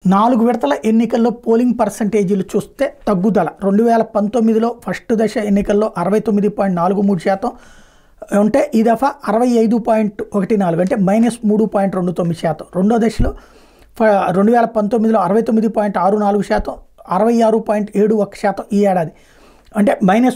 4 విడతల ఎన్నికల్లో పోలింగ్ పర్సంటేజీలు చూస్తే తగ్గుదల 2019లో ఫస్ట్ దశ ఎన్నికల్లో 69.43% ఉంటే ఈ దఫా 65.14 అంటే -3.29%. రెండో దశలో 2019లో 69.64%, 66.71% ఈ ఏడాది అంటే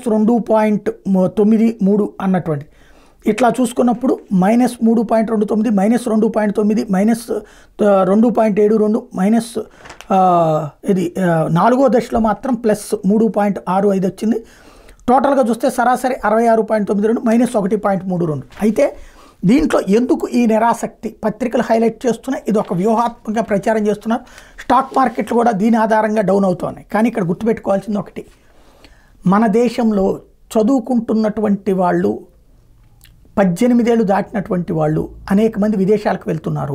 -2.93 అన్నటువంటి. ఇట్లా చూసుకున్నప్పుడు -3.29, -2.9, -2.72, ఇది నాలుగో దశలో మాత్రం +3.65 వచ్చింది. టోటల్గా చూస్తే సరాసరి 66.92, -1.32. అయితే దీంట్లో ఎందుకు ఈ నిరాసక్తి పత్రికలు హైలైట్ చేస్తున్నాయి? ఇది ఒక వ్యూహాత్మకంగా ప్రచారం చేస్తున్నారు. స్టాక్ మార్కెట్లు కూడా దీని ఆధారంగా డౌన్ అవుతున్నాయి. కానీ ఇక్కడ గుర్తుపెట్టుకోవాల్సింది ఒకటి, మన దేశంలో చదువుకుంటున్నటువంటి వాళ్ళు 18 ఏళ్ళు దాటినటువంటి వాళ్ళు అనేక మంది విదేశాలకు వెళ్తున్నారు.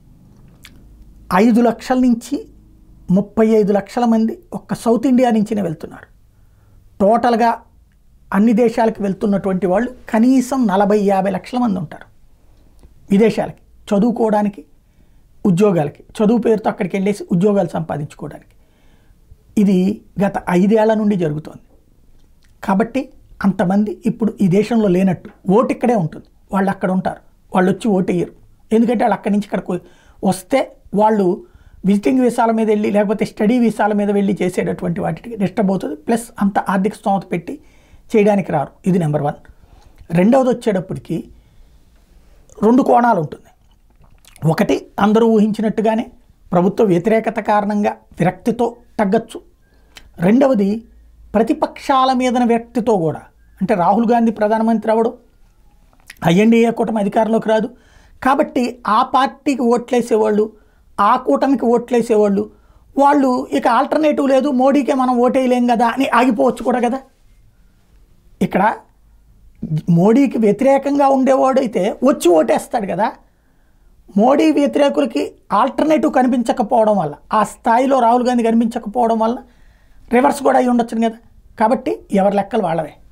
5 లక్షల నుంచి 35 లక్షల మంది ఒక్క సౌత్ ఇండియా నుంచినే వెళ్తున్నారు. టోటల్గా అన్ని దేశాలకు వెళ్తున్నటువంటి వాళ్ళు కనీసం 40-50 లక్షల మంది ఉంటారు విదేశాలకి చదువుకోవడానికి, ఉద్యోగాలకి. చదువు పేరుతో అక్కడికి వెళ్ళేసి ఉద్యోగాలు సంపాదించుకోవడానికి. ఇది గత 5 ఏళ్ల నుండి జరుగుతోంది. కాబట్టి అంతమంది ఇప్పుడు ఈ దేశంలో లేనట్టు. ఓటు ఇక్కడే ఉంటుంది, వాళ్ళు అక్కడ ఉంటారు, వాళ్ళు వచ్చి ఓటు వేయరు. ఎందుకంటే వాళ్ళు అక్కడి నుంచి ఇక్కడికి వస్తే వాళ్ళు విజిటింగ్ వీసాల మీద వెళ్ళి లేకపోతే స్టడీ వీసాల మీద వెళ్ళి చేసేటటువంటి వాటికి డిస్టర్బ్ అవుతుంది. ప్లస్ అంత ఆర్థిక స్తోమత పెట్టి చేయడానికి రారు. ఇది నెంబర్ 1. రెండవది వచ్చేటప్పటికి 2 కోణాలు ఉంటుంది. ఒకటి, అందరూ ఊహించినట్టుగానే ప్రభుత్వ వ్యతిరేకత కారణంగా విరక్తితో తగ్గచ్చు. రెండవది, ప్రతిపక్షాల మీదన వ్యక్తితో కూడా, అంటే రాహుల్ గాంధీ ప్రధానమంత్రి అవ్వడు, ఎన్డీఏ కూటమి అధికారంలోకి రాదు. కాబట్టి ఆ పార్టీకి ఓట్లేసేవాళ్ళు, ఆ కూటమికి ఓట్లేసేవాళ్ళు, వాళ్ళు ఇక ఆల్టర్నేటివ్ లేదు, మోడీకే మనం ఓటేయలేం కదా అని ఆగిపోవచ్చు కూడా కదా. ఇక్కడ మోడీకి వ్యతిరేకంగా ఉండేవాడు అయితే వచ్చి ఓటేస్తాడు కదా. మోడీ వ్యతిరేకులకి ఆల్టర్నేటివ్ కనిపించకపోవడం వల్ల, ఆ స్థాయిలో రాహుల్ గాంధీ కనిపించకపోవడం వల్ల రివర్స్ కూడా అయ్యి ఉండొచ్చు కదా. కాబట్టి ఎవరి లెక్కలు వాళ్ళవే.